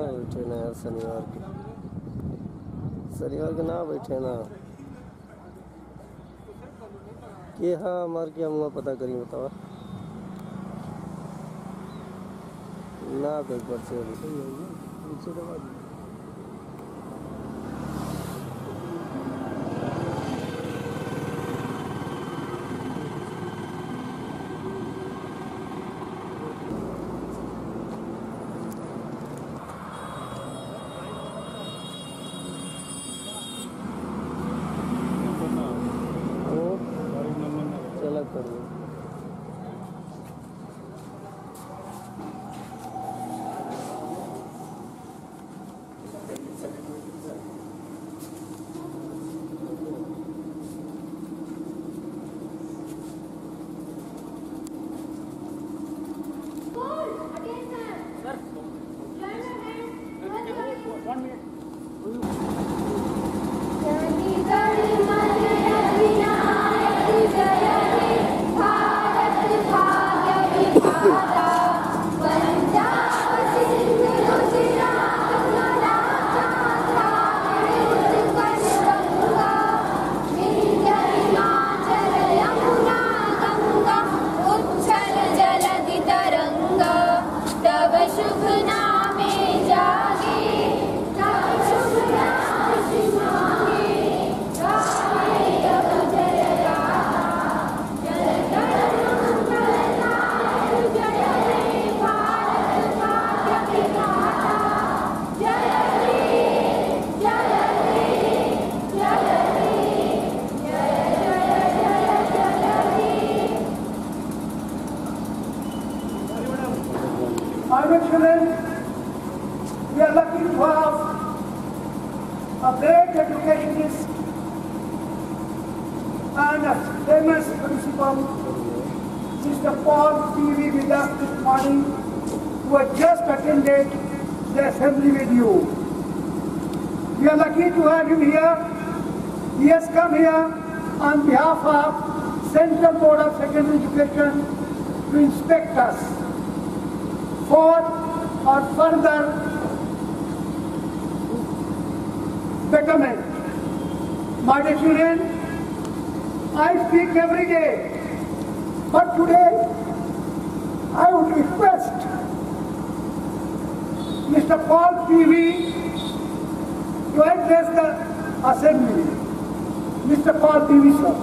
बैठे ना यार, शनिवार के ना बैठे ना कि हाँ हमारे क्या मुँह पता करी बतावा ना कोई पर्चे चला कर लो। My dear children, we are lucky to have a great educationist and a famous principal, Mr. Paul P.V. with us this morning, who has just attended the assembly with you. We are lucky to have him here. He has come here on behalf of Central Board of Secondary Education to inspect us for or further betterment. My dear children, I speak every day, but today I would request Mr. Paul P.V. to address the assembly. Mr. Paul P.V. sir.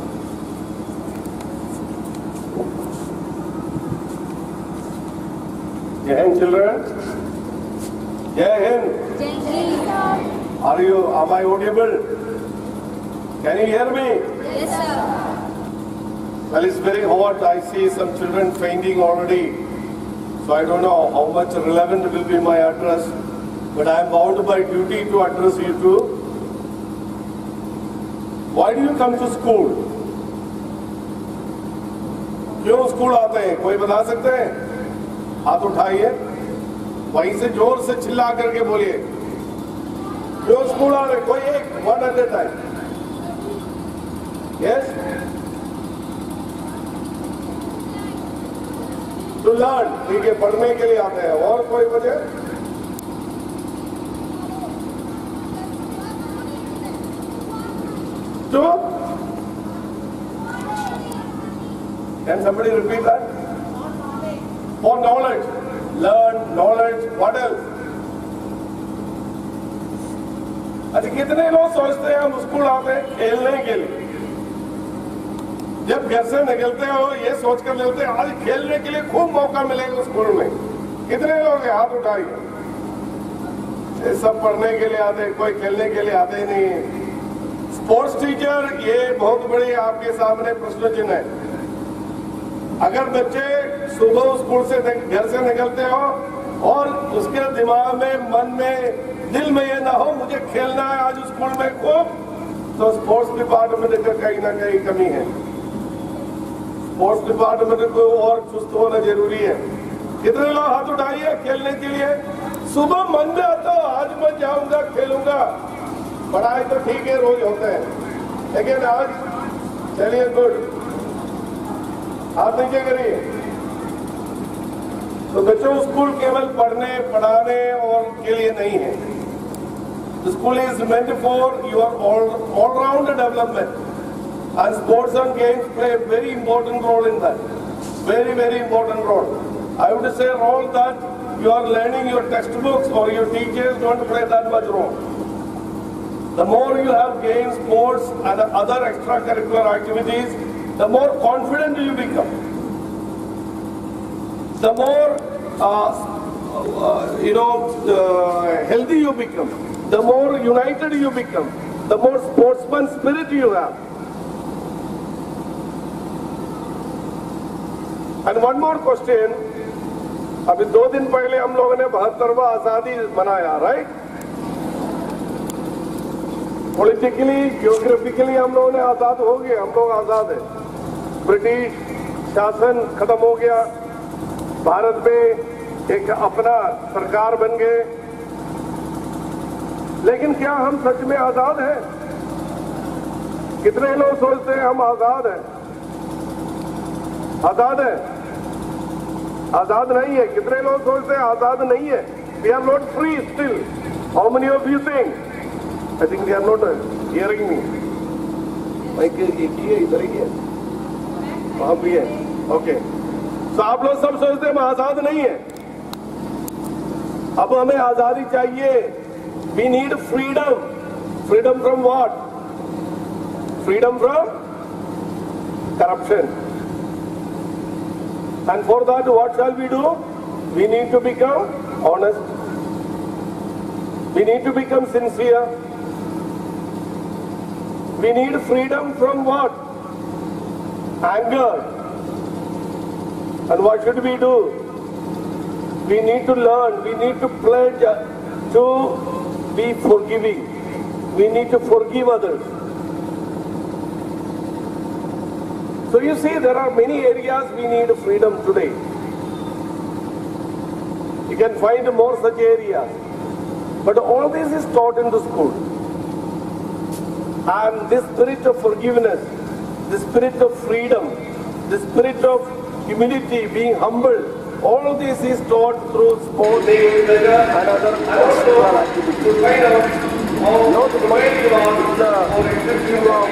Jai Hind, children. Jai Hind. Jai Hind. Am I audible? Can you hear me? Yes, sir. Well, it's very hot. I see some children fainting already. So I don't know how much relevant will be my address. But I am bound by duty to address you too. Why do you come to school? क्यों school आते हैं? कोई बता सकते हैं? हाथ उठाइए, वहीं से जोर से चिल्ला करके बोलिए, क्यों स्कूल आ रहे? कोई एक, one at a time. Yes, to learn, ठीक है, पढ़ने के लिए आते हैं। और कोई वजह? Two, can somebody repeat that? For knowledge, learn, knowledge, what else? अच्छा, कितने लोग सोचते हैं हम स्कूल आते हैं खेलने के लिए? जब घर से निकलते हो ये सोचकर निकलते हैं आज खेलने के लिए खूब मौका मिलेगा स्कूल में। कितने लोग हैं? हाथ उठाइए। ये सब पढ़ने के लिए आते हैं, कोई खेलने के लिए आते ही नहीं है। स्पोर्ट्स टीचर, ये बहुत बड़ी आपके सामने प्रश्न चिन्ह है। अगर बच्चे सुबह स्कूल से घर से निकलते हो और उसके दिमाग में, मन में, दिल में ये ना हो मुझे खेलना है आज स्कूल में खूब, तो स्पोर्ट्स डिपार्टमेंट का कहीं ना कहीं कमी है। स्पोर्ट्स डिपार्टमेंट को और चुस्त होना जरूरी है। कितने लोग हाथ उठाइए खेलने के लिए? सुबह मन में आता हो आज मैं जाऊंगा खेलूंगा। पढ़ाई तो ठीक है, रोज होते हैं, लेकिन आज चलिए गुड, हाथ नीचे करिए। तो बच्चों स्कूल केवल पढ़ने पढ़ाने और के लिए नहीं है. The school is meant for your all-round development, and sports and games play a very important role in that. Very, very important role. I would say role that you are learning your textbooks or your teachers don't play that much role. The more you have games, sports and other extracurricular activities, the more confident you become. The more healthy you become. The more united you become. The more sportsman spirit you have. And one more question. अभी 2 दिन पहले हम लोगों ने 72वां आजादी मनाया, right? Politically, geographically हम लोगों ने आजाद हो गए, हम लोग आजाद हैं. ब्रिटिश शासन खत्म हो गया, भारत में एक अपना सरकार बन गए. लेकिन क्या हम सच में आजाद हैं? कितने लोग सोचते हैं हम आजाद हैं? आजाद है? आजाद नहीं है. कितने लोग सोचते हैं आजाद नहीं है? We are not free still. How many of you think? I think they are not hearing me. Mic एक ही है, इधर ही है, वहां भी है. ओके. तो आप लोग सब सोचते हैं हम आजाद नहीं है. अब हमें आजादी चाहिए. We need freedom. Freedom from what? Freedom from corruption. And for that, what shall we do? We need to become honest. We need to become sincere. We need freedom from what? Anger. And what should we do? We need to learn. We need to pledge to be forgiving. We need to forgive others. So you see, there are many areas we need freedom today. You can find more such areas. But all this is taught in the school. And this spirit of forgiveness, the spirit of freedom, the spirit of humility, being humble, all this is taught through sports and other activities. Not much about the flow or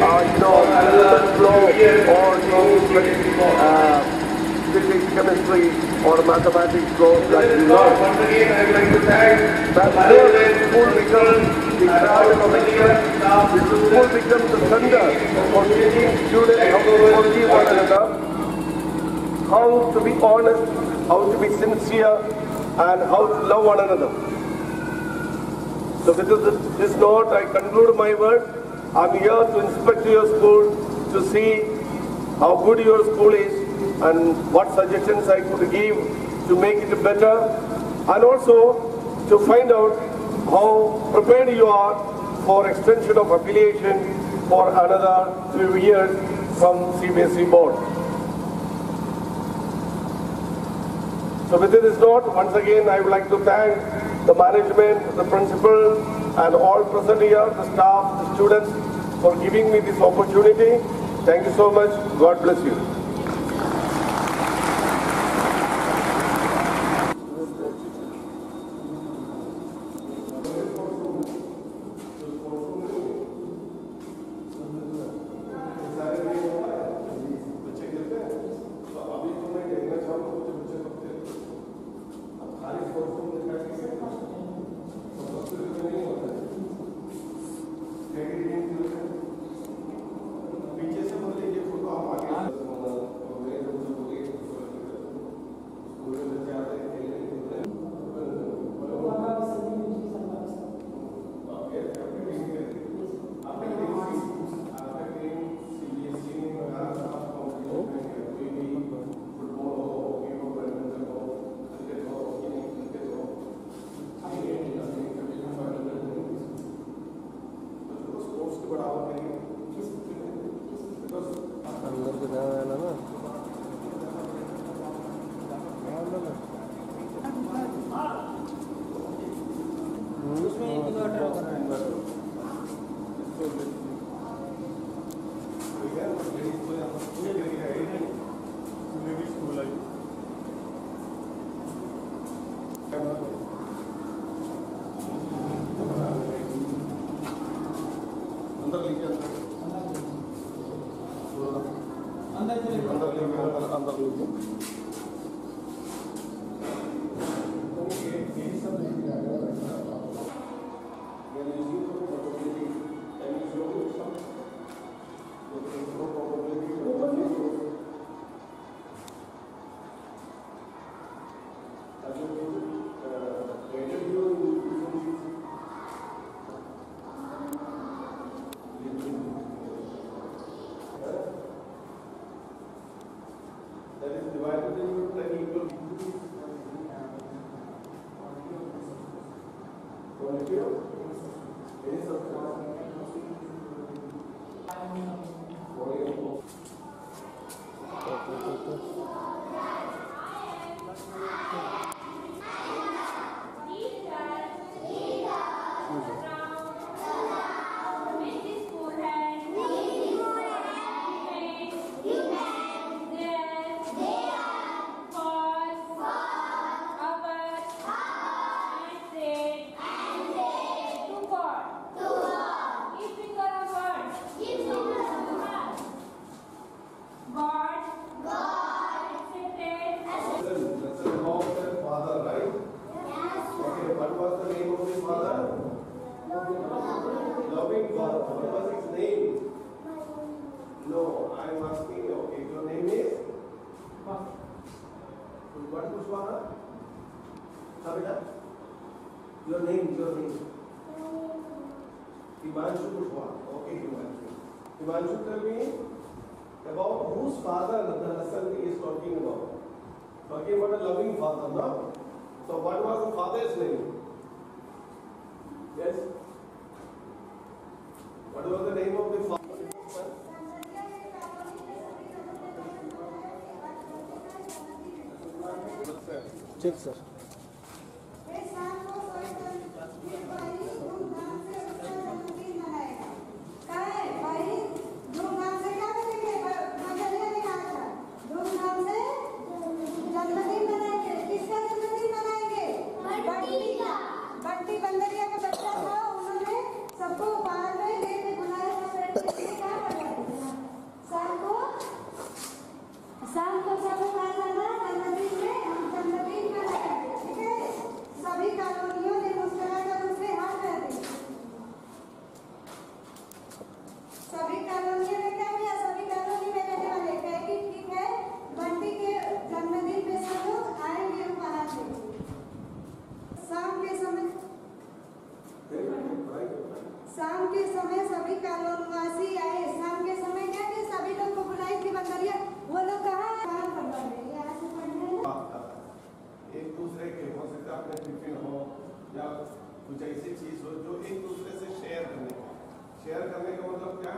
physics, chemistry or mathematics goes that we learn. That's where the school becomes the ground of excellence. The school becomes the center for teaching students how to forgive one another, how to be honest, how to be sincere, and how to love one another. So with this note, I conclude my words. I'm here to inspect your school, to see how good your school is and what suggestions I could give to make it better, and also to find out how prepared you are for extension of affiliation for another 2 years from CBSE board. So with this note, once again, I would like to thank the management, the principal, and all present here, the staff, the students, for giving me this opportunity. Thank you so much. God bless you. पीछे से मतलब ये photo हम आगे अंदर लीजिए। That is divided into 10 equal molecule. Any substance. That's the name of their father, right? Okay, what was the name of his father? Loving father. What was his name? No, I am asking you. Okay, your name is? What was father? Sabita? Your name. Himanshu Kushwaha. Okay, Himanshu. Himanshu, tell me about whose father the lesson is talking about. Talking about a loving father, no? So what was the father's name? Yes? What was the name of the father? ठीक sir. Bunty बंदरिया का बच्चा था, उन्होंने सबको बाहर में लेके बुलाया। शाम को सबको कहा जाना जन्मदिन में हम जन्मदिन मनाएंगे, ठीक है? सभी कॉलोनियों ने मुस्कुराकर उसके हाथ में दी। सभी कॉलोनियों ने क्या किया? सभी कॉलोनी में रहने वाले कहे कि ठीक है, बंटी के जन्मदिन पे सब लोग आएंगे उपहार देंगे। शाम के समय सभी कॉलोनीवासी आए। शाम के समय क्या कि सभी लोग को बुलाई थी बंदरिया। वो लोग कहाँ काम कर रहे हैं? यहाँ से पढ़ने एक दूसरे के हो सकता है अपने टिफिन हो या कुछ ऐसी चीज हो जो एक दूसरे से शेयर करने का मतलब क्या?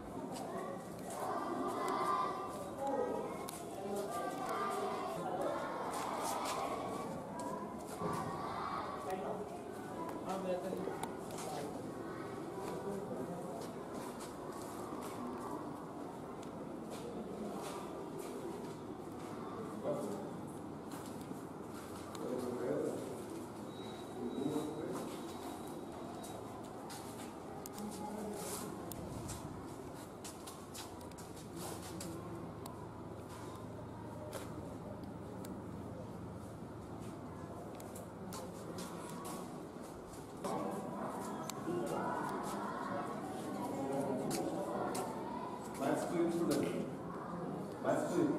Masculine student. Masculine.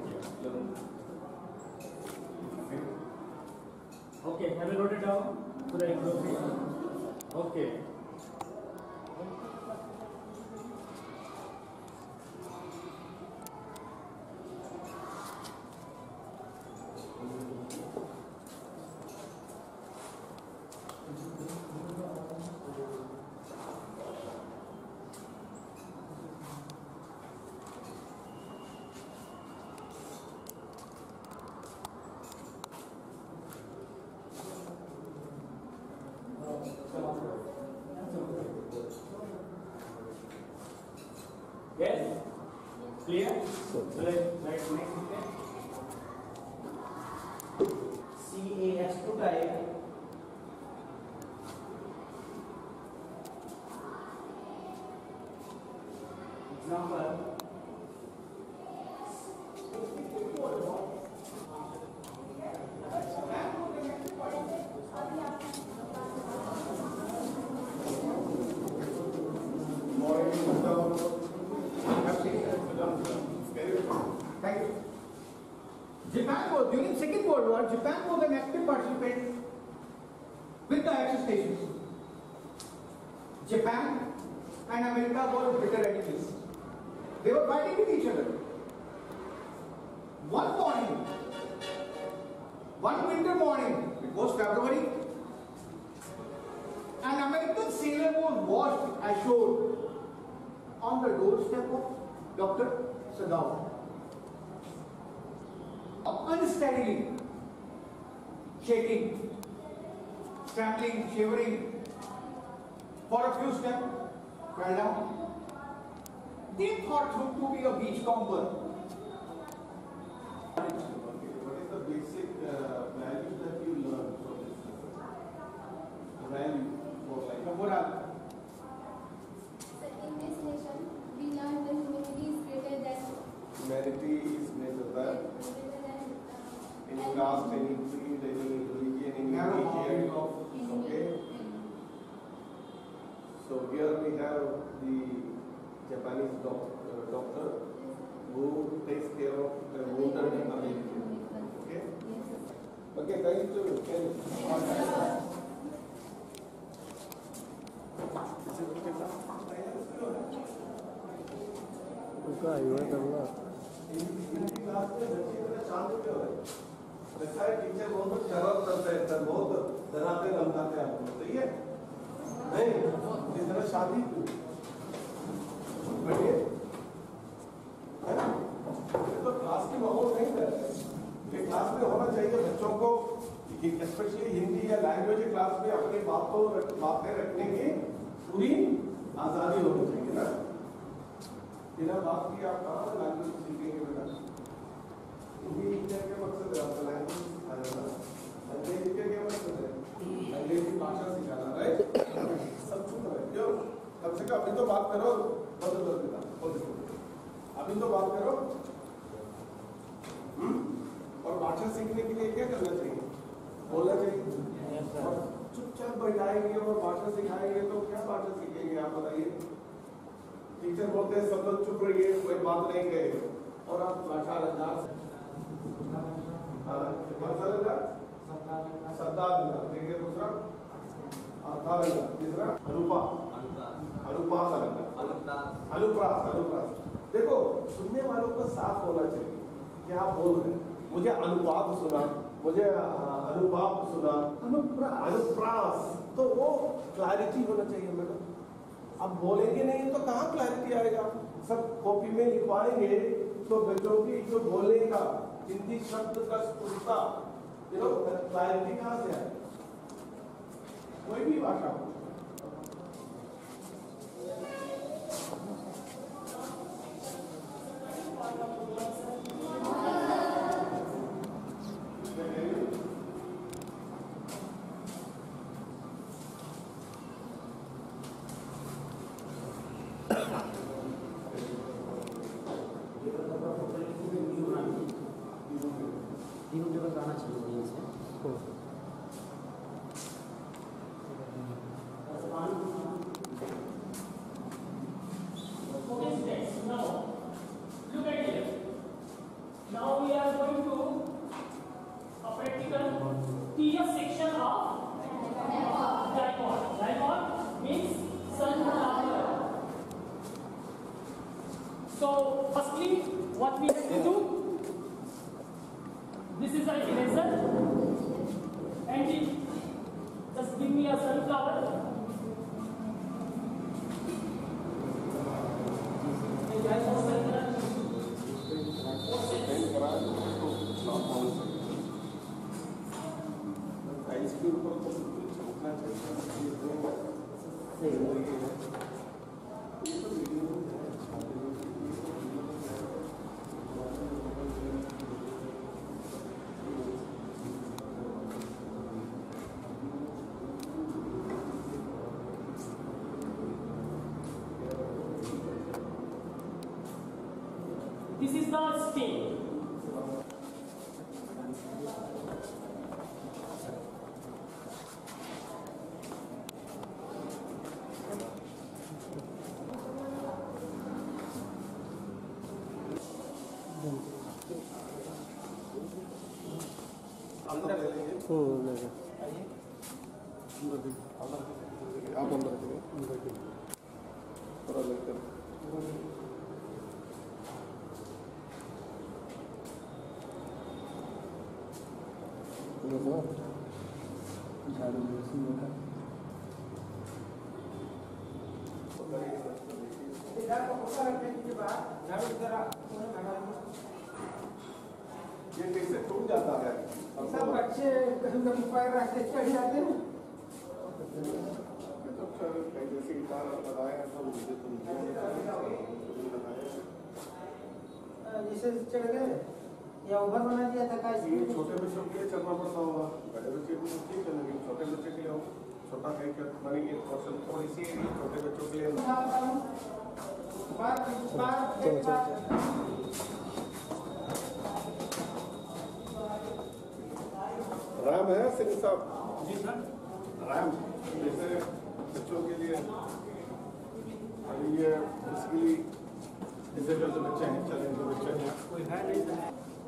Okay, have you wrote it down? Should I improve it? Okay. Yes? Clear? Shall I write next step? CAS2 type. Example. Japan was, during Second World War, Japan was an active participant with the Axis stations. Japan and America were bitter enemies. They were fighting with each other. One morning, one winter morning, it was February, an American sailor was washed ashore on the doorstep of Dr. Sadao. Unsteadily, shaking, trembling, shivering, for a few steps, fell down. They thought him to be a beachcomber. What is the basic value that you learn from this lesson? The value for like The moral. So in this lesson, we learn the humanity is greater than humanity is greater than any caste, any creed, any religion, any Narrow religion. boundary of Okay. So here we have the Japanese doctor who takes care of the wounded American. Okay. Okay, thank you. उसका Iowa करना Hindi class में बच्चे इतने शांत क्यों है? लगता है टीचर बहुत शरारत करते हैं, सर बहुत डराते धमकाते हैं आपको, सही है? नहीं, इस तरह शादी क्यों? बढ़िया, है ना? तो क्लास की माहौल नहीं कर रहे। ये क्लास में होना चाहिए बच्चों को, स्पेशली हिंदी या लैंग्वेज क्लास में अपनी बातें रखने की पूरी आजादी होनी चाहिए ना। बिना बात की आप कहाँ लैंग्वेज सीखेंगे बेटा? हिंदी सीखने के मकसद है आपका लैंग्वेज सिखाना, अंग्रेजी के क्या मकसद है? अंग्रेजी भाषा सिखाना, राइट? सब चुप रहे, क्यों? कम से कम अभी तो बात करो, अभी तो बात करो। और भाषा सीखने के लिए क्या करना चाहिए? बोलना चाहिए। और चुपचाप बैठाएंगे और भाषा सिखाएंगे तो क्या भाषा सीखेंगे आप बताइए? टीचर बोलते हैं सब लोग चुप रहिए, कोई बात नहीं कहे, और आप भाषा अलंकार शब्द देखिए, दूसरा अर्थालंकार, तीसरा अनुप्रास। देखो, सुनने वालों को साफ होना चाहिए कि आप बोल रहे हैं। मुझे अनुपात सुना, मुझे अनुपात सुना, अनुप्रास, तो वो क्लैरिटी होना चाहिए मैडम। अब बोलेंगे नहीं तो कहाँ क्लैरिटी आएगा? सब कॉपी में लिखवाएंगे तो बच्चों की जो बोलने का हिंदी शब्द का स्फुटता, क्लैरिटी कहाँ से आएगी? कोई भी भाषा हो। गाना चाहिए से Okay, students, now look at here. Now we are going to a practical TF section of dipole. Dipole means sunflower. So firstly, what we have to do? This is an eraser, and just give me a sunflower. इसके ऊपर तो छूटना This is the stain. अंदर ले लेंगे ले आप अंदर रखिए थोड़ा लेकर ये कैसे टूट जाता है सब बच्चे पैर रखते चढ़ जाते हैं। जैसे गिटार लगाए हैं तो मुझे तुम जैसे चढ़ गए या ओवर बना दिया था का ये छोटे बच्चों के लिए चलना पड़ता होगा, बड़े बच्चे को ठीक है, लेकिन छोटे बच्चे के लिए हो छोटा कहीं का मानी ये पोर्शन थोड़ी सी छोटे बच्चों के लिए राम है सिंह साहब जी सर। राम जैसे बच्चों के लिए अभी ये बेसिकली डिसेबल जो बच्चे हैं चैलेंज जो बच्चे हैं कोई है नहीं sir.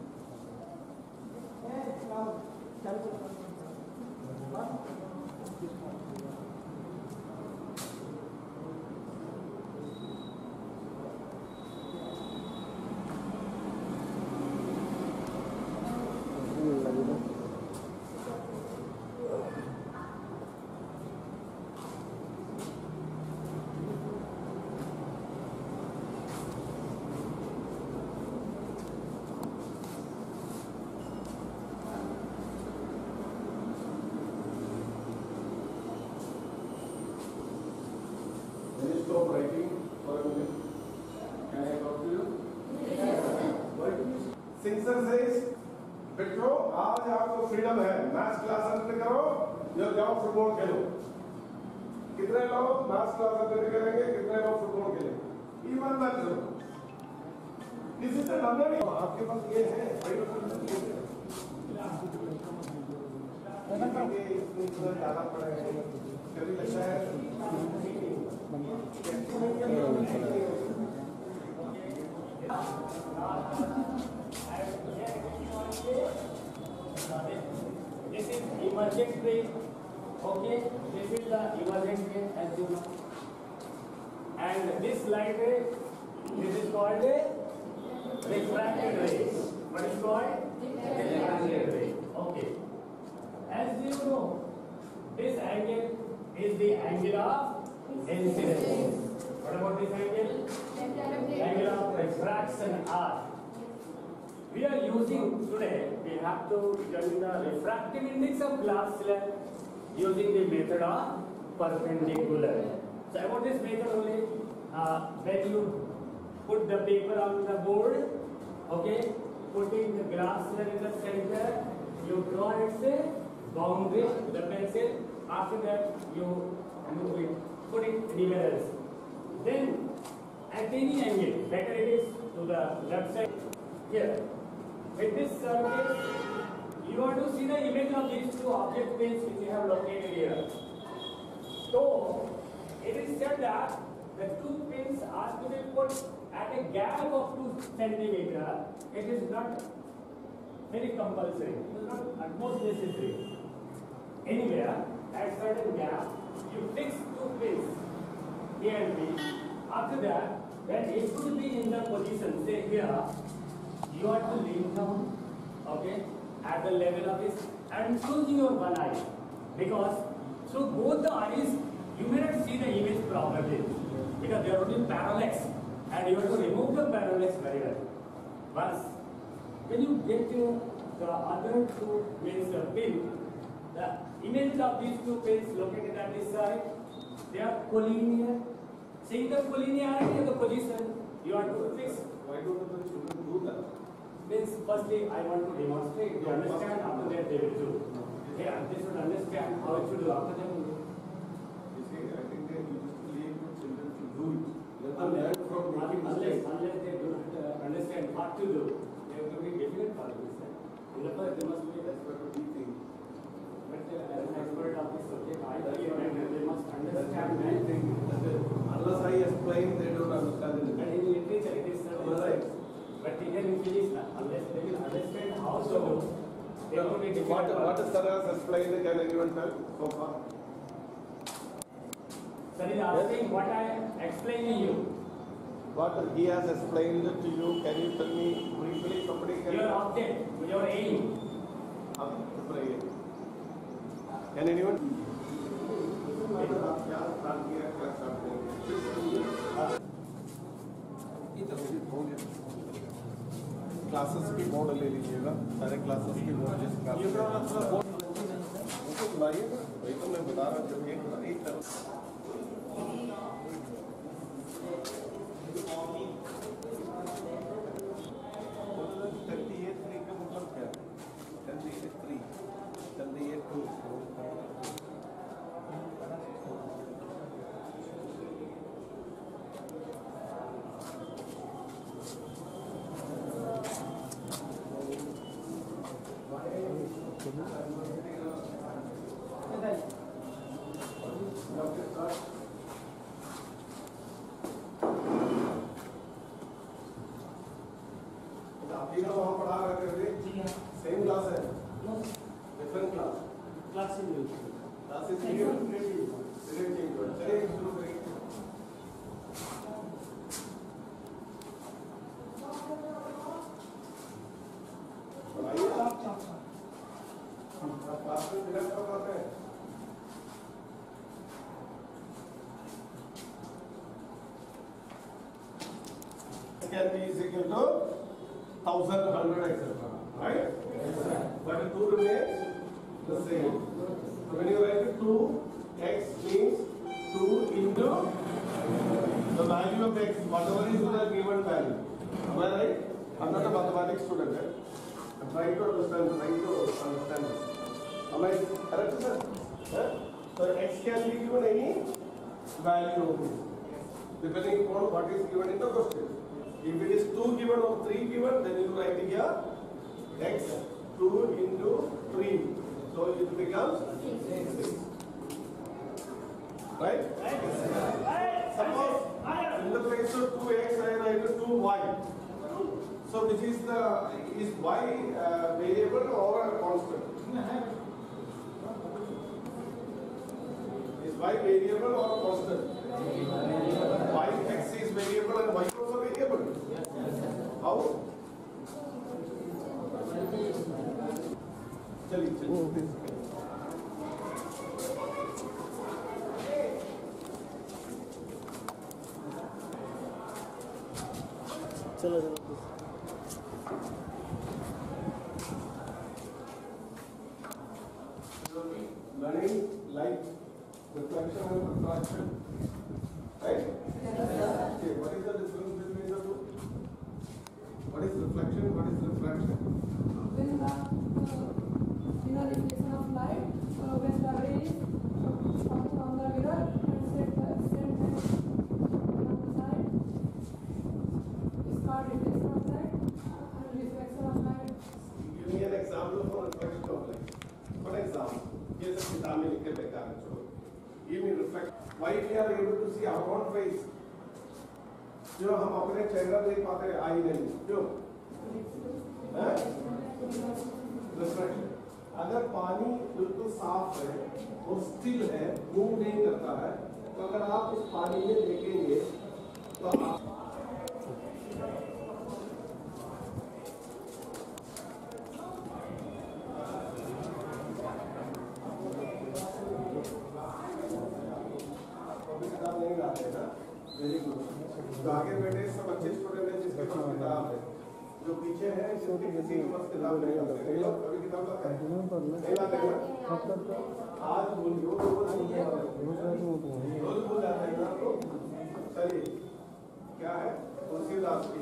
Stop writing for a minute. Can I talk to you? Singh sir says, बेटो आज आपको फ्रीडम है, मैथ्स क्लास अटेंड करो या जाओ फुटबॉल खेलो। कितने लोग मैथ्स क्लास अटेंड करेंगे, कितने लोग फुटबॉल खेलेंगे? ईमानदारी से किसी से डरना नहीं। आपके पास ये है इसमें ज्यादा पड़ेगा, कभी लगता है This is emergent ray. Okay, this is the emergent ray as you know. And this light ray, this is called a refracted ray. What is called? Refracted ray. Okay. As you know, this angle is the angle of incidence. What about this angle? Angle of refraction R. We are using today, we have to determine the refractive index of glass slab using the method of perpendicular. So about this method only, when you put the paper on the board, okay, putting the glass slab in the center, you draw its boundary with the pencil. After that, you move it, put it anywhere else. Then, at any angle, better it is to the left side here. With this surface, you want to see the image of these two object planes which you have located here. So, it is said that the two pins are to be put at a gap of 2 centimeter. It is not very compulsory. It is not at most necessary. Anywhere, at certain gap, you fix two pins A and B. After that, when it will be in the position, say here, you have to lean down, okay, at the level of this and closing your one eye, because through both the eyes you may not see the image properly because they are only parallax and you have to remove the parallax very well. Once when you get to the other two means the pin, the image of these two pins located at this side, they are collinear. Seeing the collinearity of the position, you have to fix. Why don't the children do that? Means firstly I want to demonstrate, to understand, after that they will do. Yeah, they should understand how it should do, after that they will do. You see, I think they used to leave the children to do it. Let them learn from making mistakes. Unless they do not understand what to do, they have to be difficult for this. In the first they must be That's what we think. but as an expert of this subject, I feel that they must understand many things. Unless I explain, they don't understand it. And in literature it is certain. Right. But even in physics, unless they will understand how to do, What is sir has explained? Can anyone tell so far? Sir is asking what I explained to you. What he has explained to you, can you tell me briefly? Somebody can. Your object, your aim. Can anyone? Classes की board ले लीजिएगा, सारे classes की board जिस लाइए ना, वही तो मैं बता रहा हूँ जब एक तरफ वहाँ पढ़ा रहे थे, सेम क्लास है, डिफरेंट क्लास, क्लासेस चलिए शुरू करेंगे। क्लास में डिलेक्ट कर पाते हैं। Can be is equal to 1000, 100, etc. Right? But 2 remains the same. So when you write it 2x means 2 into the value of x, whatever is the given value. Am I right? I'm not a mathematics student. I'm trying to understand. Am I correct, sir? So x can be given any value depending upon what is given in the question. If it is 2 given or 3 given, then you write here x 2 into 3. So it becomes 6. Right? Suppose in the place of 2x I write 2y. So which is y variable or a constant? Is y variable or a constant? Y x is variable and y is also variable. How? चलिए चलो learning light reflection and refraction, right? Okay, what is the difference between the two? What is reflection? What is refraction? When the reflection of light, when the ray is coming on the mirror and set on the side, it's called reflection of light and reflection of light. Give me an example for reflection of light. For example, ये सब किताब में लिखे बेकार है, छोड़ो। Give me reflection. Why we are able to see our own face? जो हम अपने चेहरा देख पाते हैं, आई नहीं, क्यों? रिफ्लेक्शन। अगर पानी बिल्कुल साफ है, वो स्टिल है, मूव नहीं करता है, तो अगर आप उस पानी में देखेंगे, तो आप नहीं लाते हैं ना, वेरी गुड। तो आगे बैठे सब अच्छे स्टूडेंट हैं जिसके पास किताब है, जो पीछे है जिनके किसी के पास किताब नहीं लाते, कभी किताब लाते हैं नहीं लाते हैं। आज बोलिए रोज बोल जाते हैं ना, तो चलिए क्या है तुलसीदास की।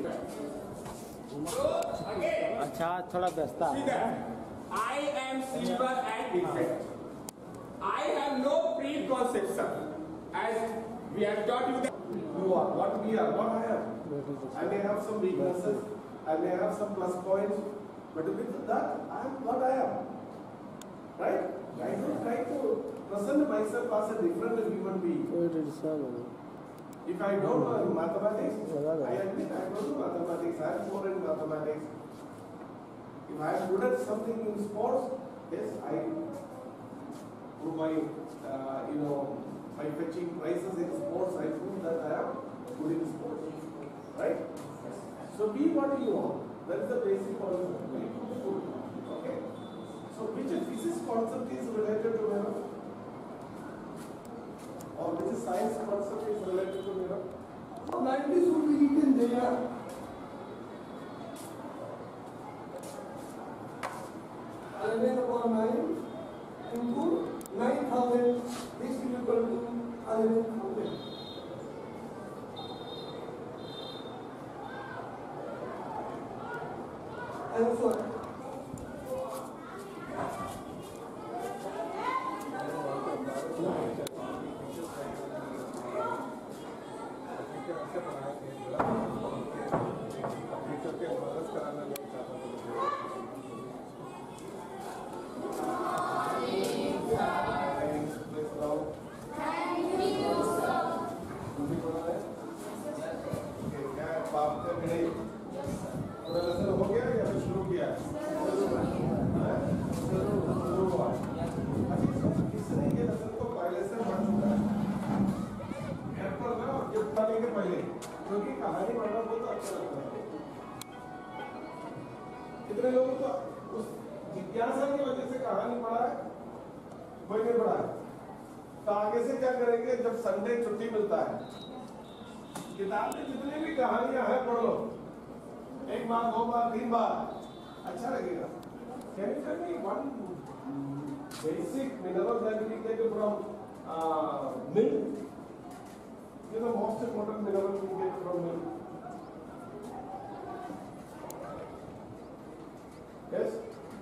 अच्छा थोड़ा व्यस्ता है। I am silver and defect. I have no preconception. As we have taught you that You are what we are, what I am. I may have some weaknesses, I may have some plus points, but with that, I am what I am. Right? I don't try to present myself as a different human being. If I don't know mathematics, I admit I don't know mathematics, I am poor in mathematics. If I am good at something in sports, yes, I prove my, by fetching prizes in sports, I prove that I am good in sports. Right? So be what you want. That is the basic concept. Be good. Okay? So which physics concept is related to mirror? Or which science concept is related to mirror? 90 should be written there. 11/9 into 9,000. This is equal to 11,000. And so on. क्योंकि कहानी पढ़ना बहुत अच्छा लगता है। कितने लोगों को उस जिज्ञासा की वजह से कहानी पढ़ा है, कोई नहीं पढ़ा है? तो आगे से क्या करेंगे? जब संडे छुट्टी मिलता है, किताब में जितनी भी कहानियां हैं पढ़ लो, 1 बार 2 बार 3 बार, अच्छा लगेगा। Can you tell me one basic mineral that we get from milk? You know, most important mineral we get from milk. Yes?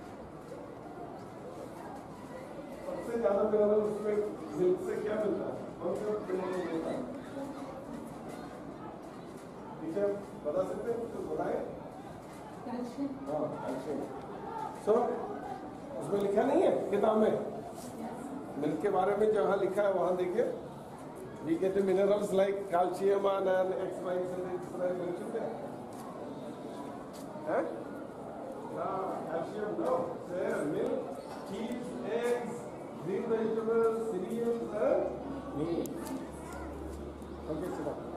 सबसे ज्यादा मिनरल उसमें मिल्क से क्या मिलता है? कौन सा मिनरल मिलता है? टीचर बता सकते हैं? तो बताएं। कैल्शियम। हाँ, कैल्शियम। सो उसमें लिखा नहीं है किताब में? मिल्क के बारे में जहाँ लिखा है वहाँ देखिए। We get the minerals like calcium and X, Y, Z, mentioned there. Huh? Calcium, no. There, milk, cheese, eggs, green vegetables, cereals, and meat. Okay, sit down.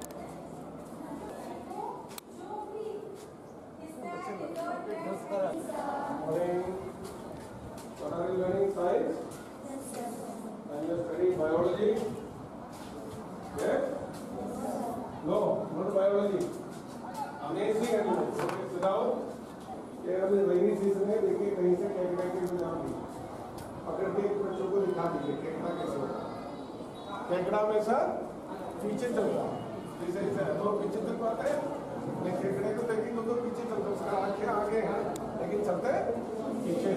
Morning. What are you learning? Science? And you're studying biology? Yes? No, not biology. Amazing animals. Okay, sit down. ये अभी rainy season है, देखिए कहीं से केकड़ा के इंतजाम नहीं। पकड़ के बच्चों को दिखा दीजिए केकड़ा कैसे होता है। केकड़ा में सर पीछे चलता है, जैसे तो पीछे चल पाता है, लेकिन केकड़े को देखेंगे तो पीछे चलता है, उसका आंखें आगे हैं, लेकिन चलते हैं पीछे।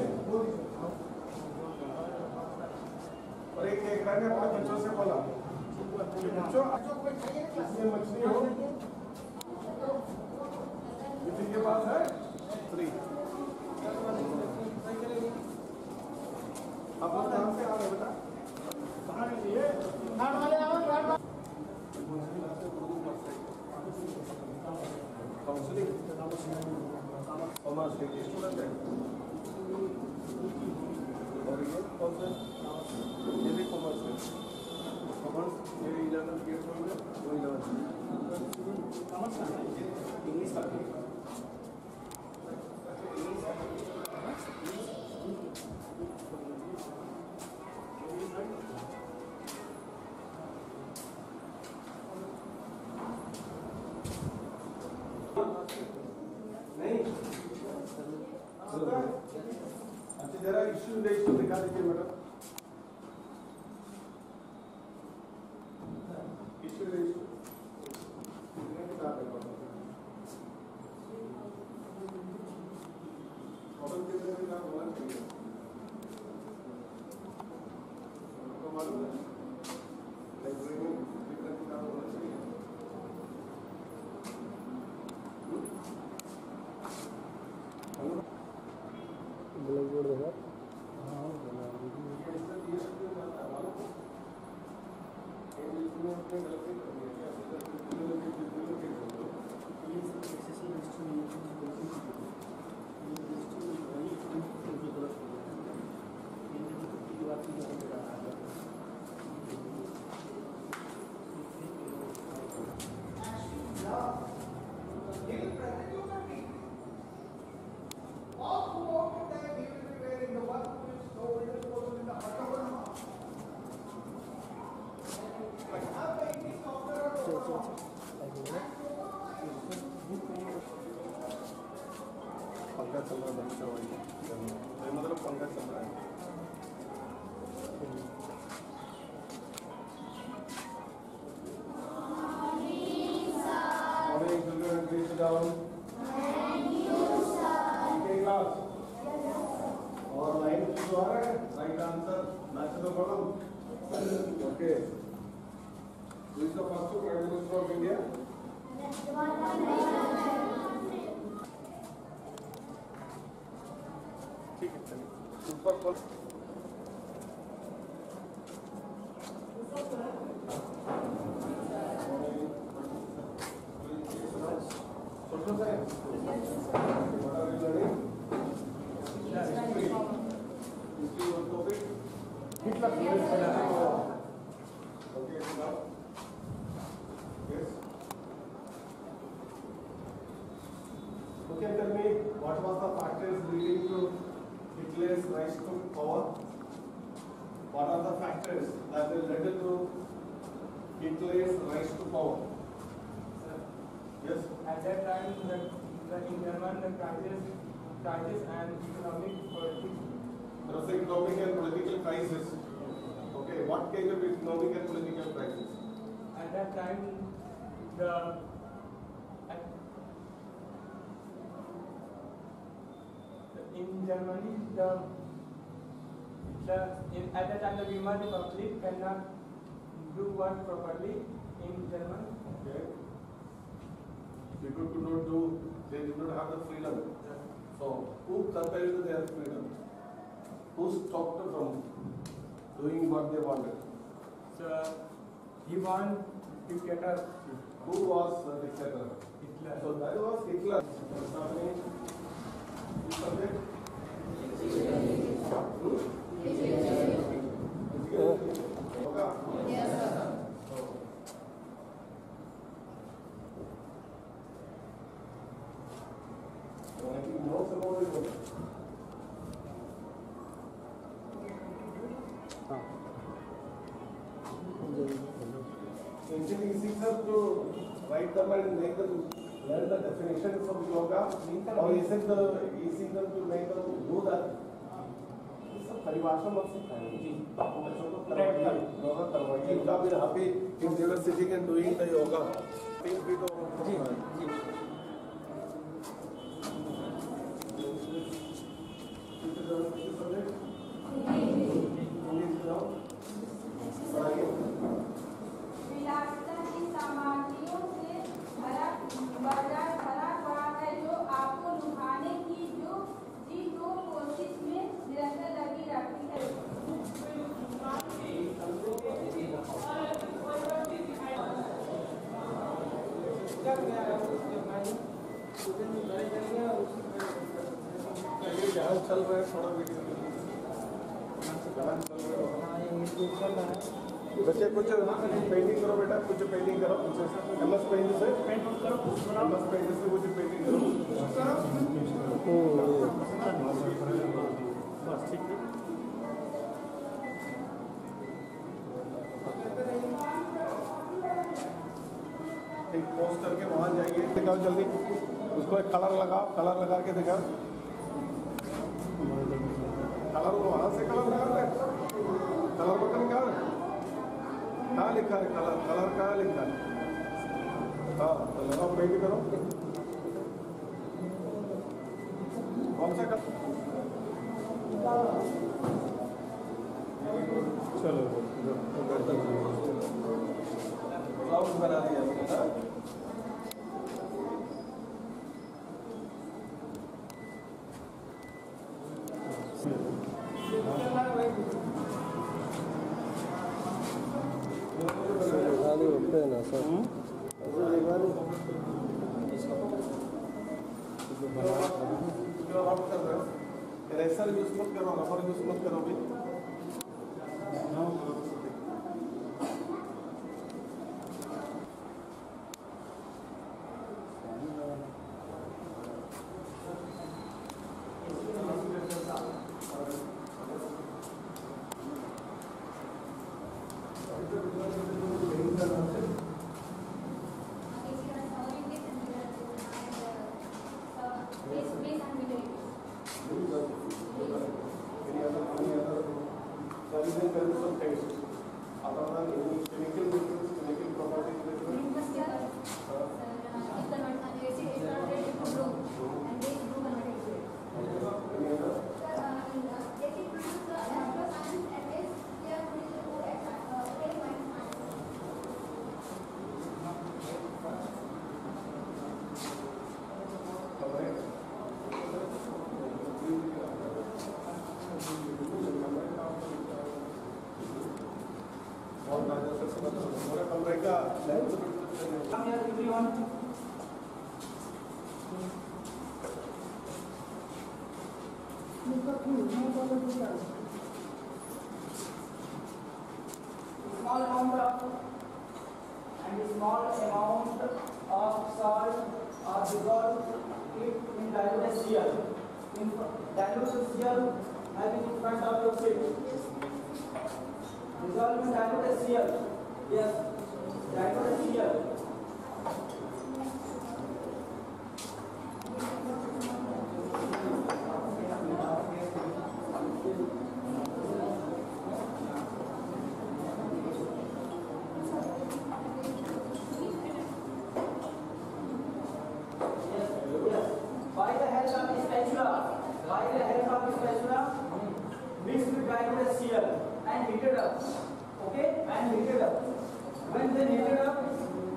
और एक केकड़ा ने 5 बच्चों से बोला, बच्चों इसमें मछली हो, किसी के पास है 3। आप लोग कहाँ से आ रहे बेटा? काउंसलिंग कॉमर्स के स्टूडेंट है। और ये कौन सा? ये भी कॉमर्स है। कॉमर्स ये 11 के स्टूडेंट है, वो 11 कॉमर्स इंग्लिश का नहीं। अच्छा जरा इश्यू दिखा दीजिए मैडम। इश्यू मालूम है लाइब्रेरी में किताब होना चाहिए। ब्लैक बोर्ड है मतलब पंखा चल रहा है. Morning, children. Please sit down. Thank you, sir. Okay, class. और लाइन जो आ रहा है, right answer match the problem. Okay. Who is the first Prime Minister of India? ठीक है चलिए. ऊपर पर social science. What are you learning? History of topic. Hitler. Okay, now. Yes. Okay, tell me what was the factors leading to Hitler's rise to power? What are the factors that led to Hitler's rise to power? Yes. At that time, in German, the crisis and economic politics. There was economic and political crisis. Okay, what kind of economic and political crisis? At that time, in Germany, at that time the Weimar Republic cannot do work properly in German. Okay. People could not do, they did not have the freedom. So, who curtailed their freedom? Who stopped them from doing what they wanted? So, he wanted dictator. Who was the dictator? Hitler. So, that was Hitler. What's happening? Which subject? Okay. Yes, sir. Notes about it. Engineering seeks us to write them and make them learn the definitions of yoga, or is it easy them to make them do that? परिभाषा मत सिखाएंगे बच्चों को योगा करवाइए. You will be happy if they were sitting and doing the yoga. Things we do. विलासिता की सामग्रियों से भरा बाजार भरा पड़ा है जो आपको लुभाने की जो जी दो कोशिश में निरंतर लगी रहती है. ध्यान चल रहा है थोड़ा वीडियो ध्यान चल रहा है. बच्चे कुछ पेंटिंग करो बेटा, कुछ पेंटिंग करो. एमएस पेंट से एमएस पेंट से कुछ पेंटिंग करो. बस ठीक है. एक पोस्ट करके वहाँ जाइए, दिखाओ जल्दी उसको. एक कलर लगाओ, कलर लगा के दिखाओ. कलर वहाँ से कलर लगा रहे, कलर बटन कहाँ कहाँ लिखा है? कलर कलर कहाँ लिखा है? हाँ तो लगाओ, पेंट करो. कौन सा कलर? चलो क्लाउड बना दिया हमने. होते हैं ना सर. इरेजर यूज मत करो, रबर यूज मत करो भी. chemist. Other than chemical business, chemical properties business. Come here, everyone. Small amount of salt are dissolved in dilute HCl. In dilute HCl having in front of your face. Dissolved in dilute HCl. Yes, dilute HCl. Mix with dilute HCl and heat it up. Okay, and heat it up. When they heat it up,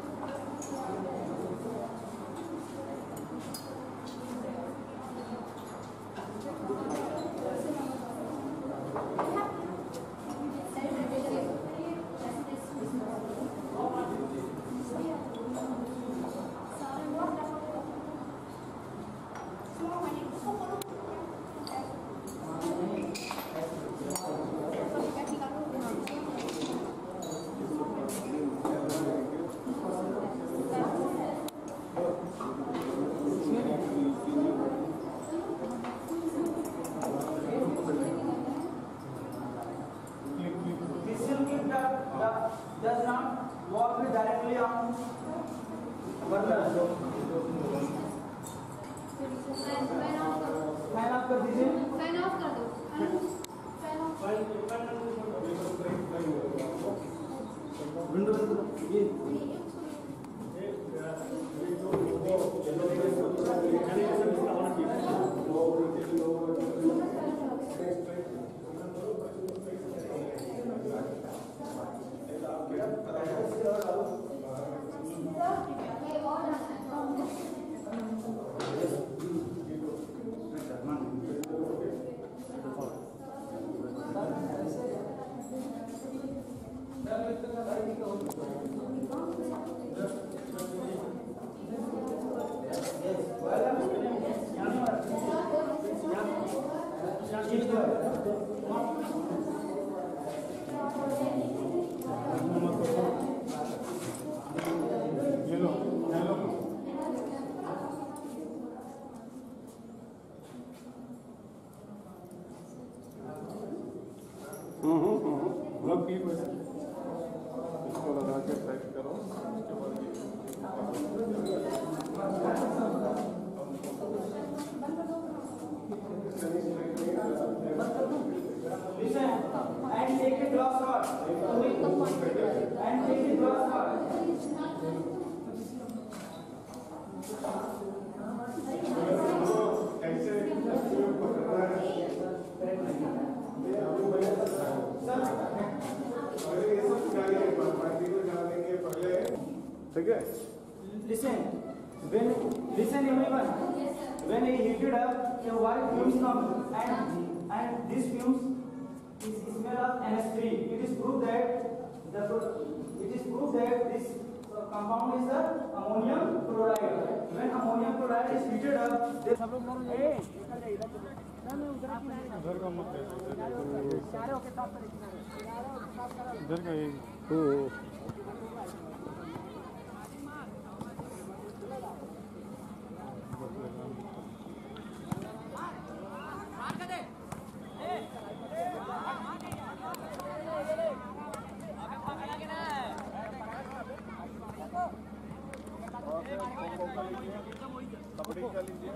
does not work directly on burner. Fan off कर दीजिए. Fan of कर दो. Fan of. Window बंद करो. ये रब की इसको लगा के पैक करो. उसके listen and take a glass rod and take a glass rod. ठीक है. Listen everyone. When he heated up, a white fumes come and this fumes is smell of NH3. It is proved that this compound is the ammonium chloride. When ammonium chloride is heated up, they सब लोग इधर का मत इधर का ये कबड्डी का लीजिए.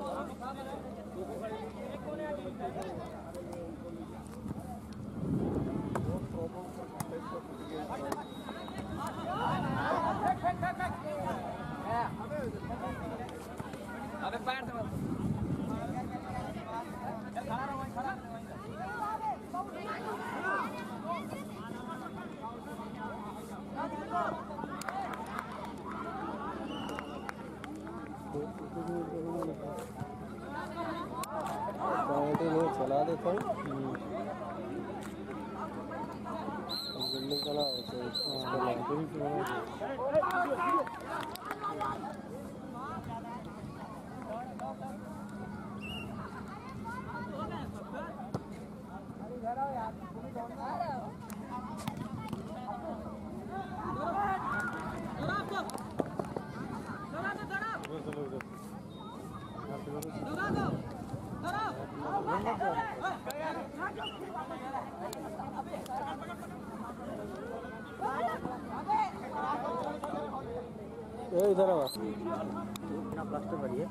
देता हूँ। बिल्डिंग का नाम इधर आवा प्लास्टर करिए।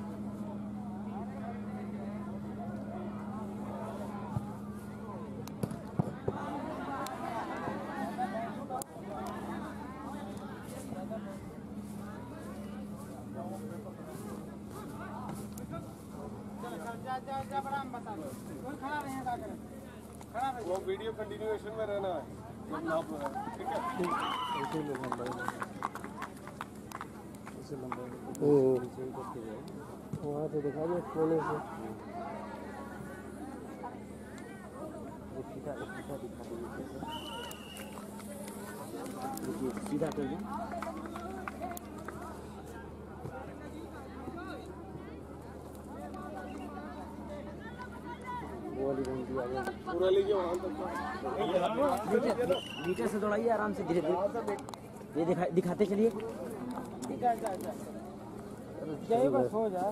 वो वीडियो कंटिन्यूएशन में रहना है, ठीक है। वहाँ से दिखा दो कोने से। सीधा करिए। पूरा लीजिए वहाँ तक। नीचे से दौड़ाइए आराम से, धीरे धीरे ये दिखाते चलिए। जय बस हो जा।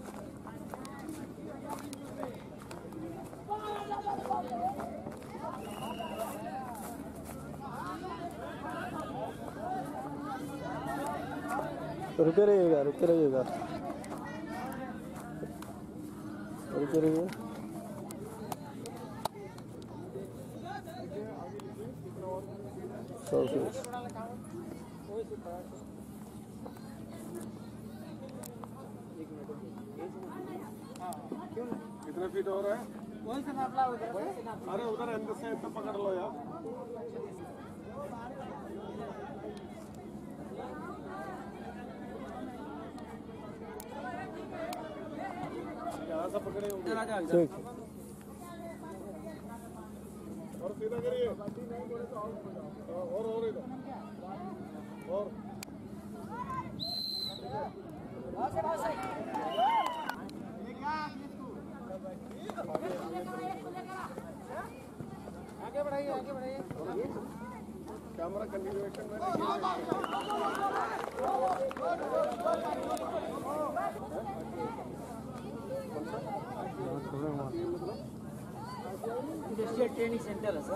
रुके रहिएगा, रुके रहिएगा, रुके रहिए। कितने फीट हो रहा है? अरे उधर अंदर से तो पकड़ लो यार। यहाँ से पकड़े होंगे। ठीक। और सीधा करिए। और इधर और आगे बढ़ाइए, आगे बढ़ाइए। कैमरा कंटिन्यूएशन में इंडस्ट्रियल ट्रेनिंग सेंटर है सर।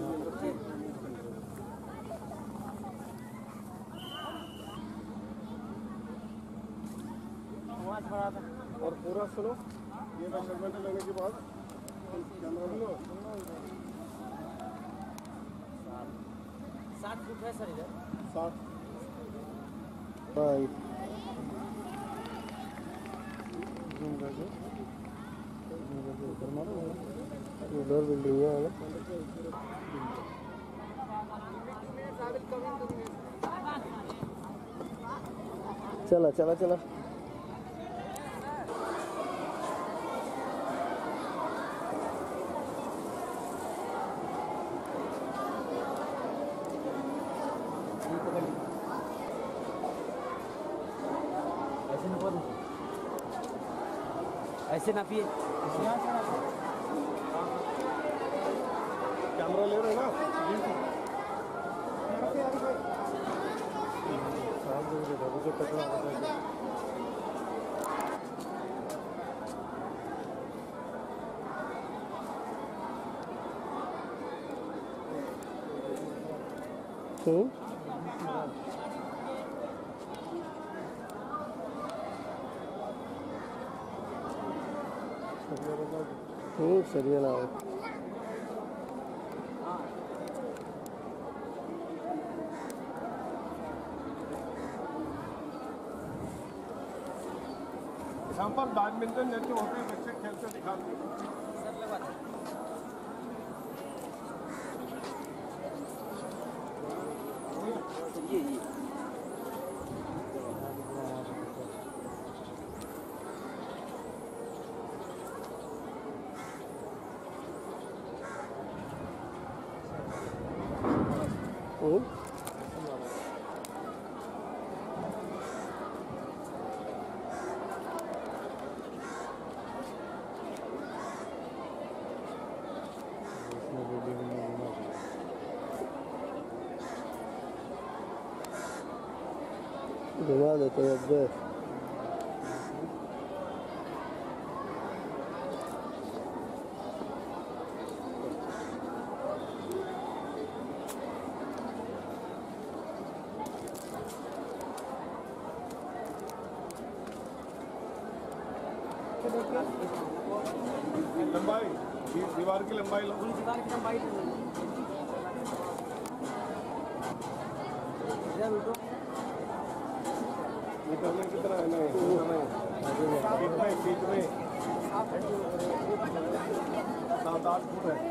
और पूरा सुनो, ये मेजरमेंट लेने के बाद कैमरा लो। 7 फुट है सर इधर। 7 उधर बिल्डिंग है ना। चला चला चला। ऐसे नापिए। कैमरा ले रहे हैं ना? सरिया ना हो। यहाँ पर बैडमिंटन जैसे होते हैं, बच्चे खेलते दिखाते हैं। घुमा देते हैं अब। लंबाई दीवार की लंबाई पूरी दीवार की लंबाई निकलने कितना है नहीं फीट में 7-8 फुट है।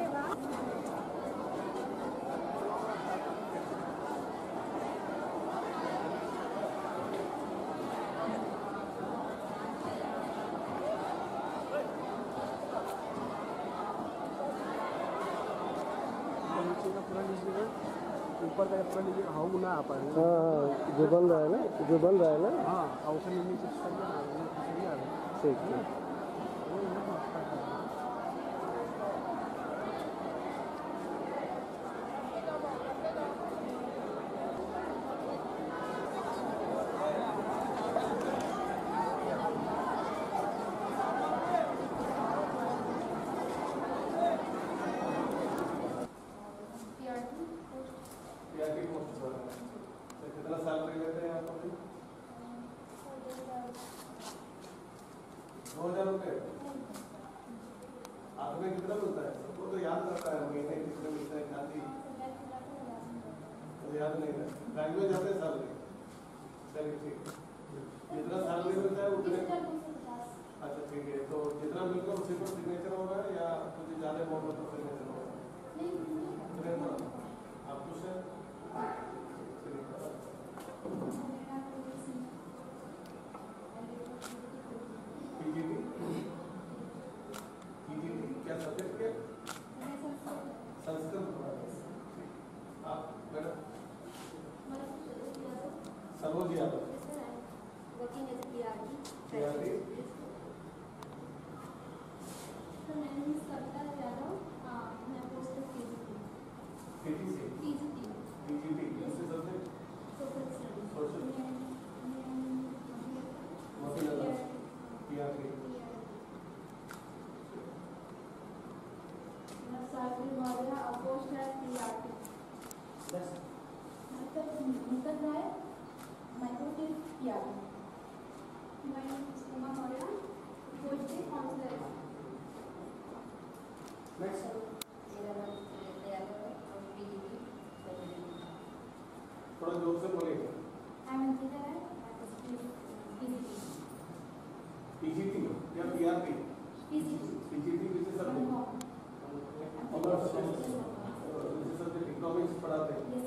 ऊपर का पूरा लीजिए हाउ ना आ पाए। हाँ हाँ, जो बन रहा है ना, जो बन रहा है ना। हाँ अवसर मिलने से सही आ रहा ठीक है। कितना सैलरी लेते हैं आप अभी? 2000 रुपये। आपने कितना मिलता है? वो तो याद करता है महीने कितने मिलते हैं खाती तो याद नहीं है। बैंक में जाते हैं सैलरी। चलिए ठीक है। जितना सैलरी मिलता है उतने। अच्छा ठीक है, तो जितना मिलता है उसी पर सिग्नेचर होगा या कुछ ज़्यादा अमाउंट पर सिग्नेचर होगा? आप कुछ क्या सब्जेक्ट के? संस्कृत। आप मैडम सरोज यादव थोड़ा जोर से बोलिए। पीजीटी या पीआरटी? पीजीटी किसी सब्जेक्ट? सब्जेक्ट इकोनॉमिक्स पढ़ाते हैं।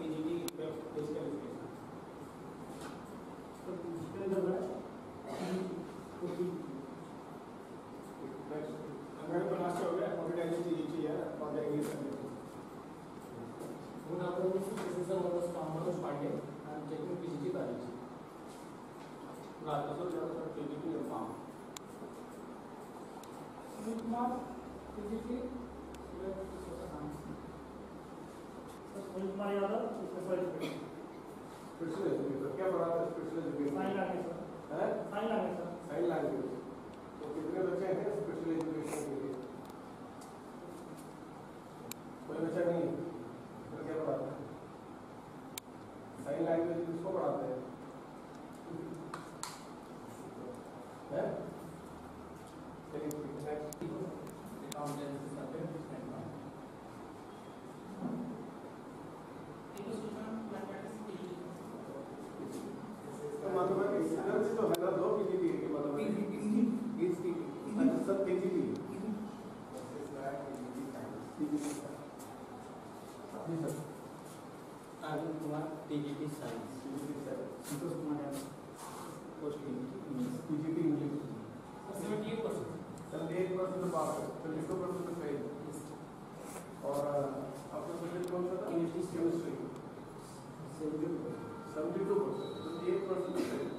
PGT TGT and farm. Sunil Kumar Yadav, special education. Special education क्या पढ़ाता है? Special education sign language sir. है? Sign language sir. Sign language. तो कितने बच्चे हैं स्पेशल एजुकेशन के लिए? कोई बच्चा नहीं है? तो क्या पढ़ाता है? साइन लैंग्वेज किसको पढ़ाते हैं? है? मैथमेटिक्स इधर से तो है ना, दो पीजीटी है मैथमेटिक्स सब पीजीटी जी sir. Anand Kumar TGT science. Santosh Kumar Yadav, post PGT English 78%। 78% तो पास है, 22% तो फेल। और आपका सब्जेक्ट कौन सा था? केमिस्ट्री 72%, 28% तो फेल।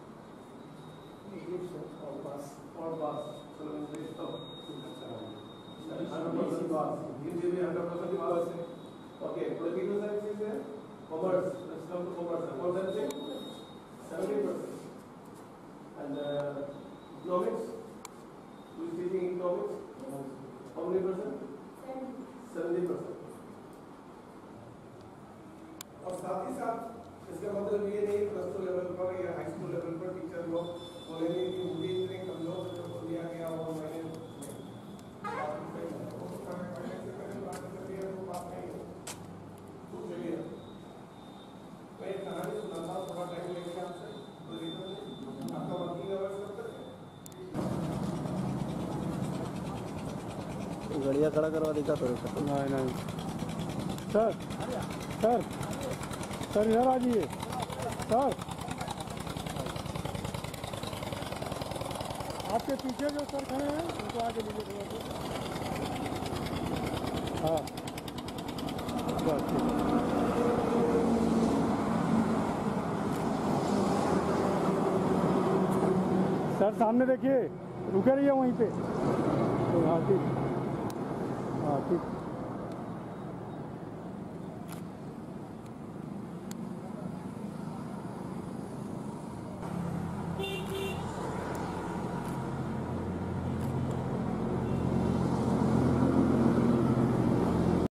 और पास चलो इंग्लिश तो 100% पास। हिंदी भी 100% पास है। ओके, पॉलिटिकल साइंस है, commerce, let's come to commerce. Accountancy 70%. And economics, who is teaching economics? How many percent? 70%. और साथ ही साथ इसका मतलब ये नहीं प्लस 2 लेवल पर या हाई स्कूल लेवल पर टीचर लोग बोलेंगे कि हिंदी इतने कमजोर बच्चों को दिया गया और मैंने मैं एक कहानी सुनाता हूँ, थोड़ा टाइम लेके आपसे, आपका वर्किंग आवर्स कब तक है? गड़िया खड़ा करवा दिखा तो नहीं सर सर सर इधर आ जाइए सर। आपके पीछे जो सर खड़े हैं उनको आगे लीजिए थोड़ा सा। हाँ बस ठीक। सर सामने देखिए, रुके रहिए वहीं पे। हाँ ठीक, हाँ ठीक।